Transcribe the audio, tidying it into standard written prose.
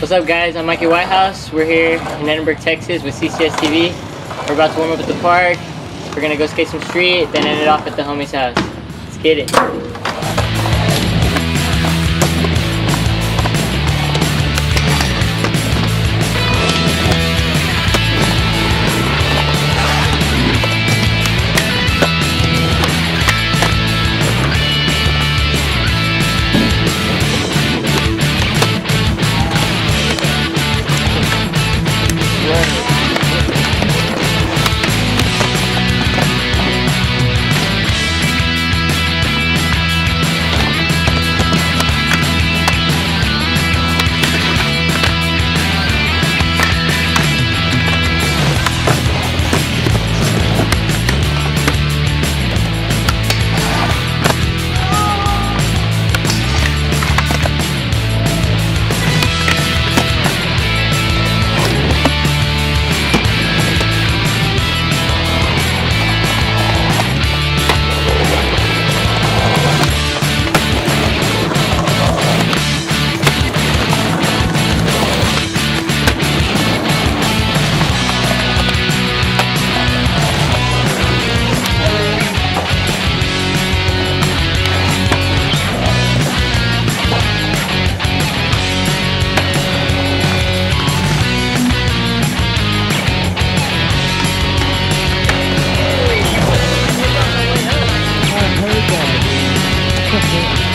What's up guys, I'm Mikey Whitehouse. We're here in Edinburg, Texas with CCS TV. We're about to warm up at the park. We're gonna go skate some street, then end it off at the homie's house. Let's get it. Okay.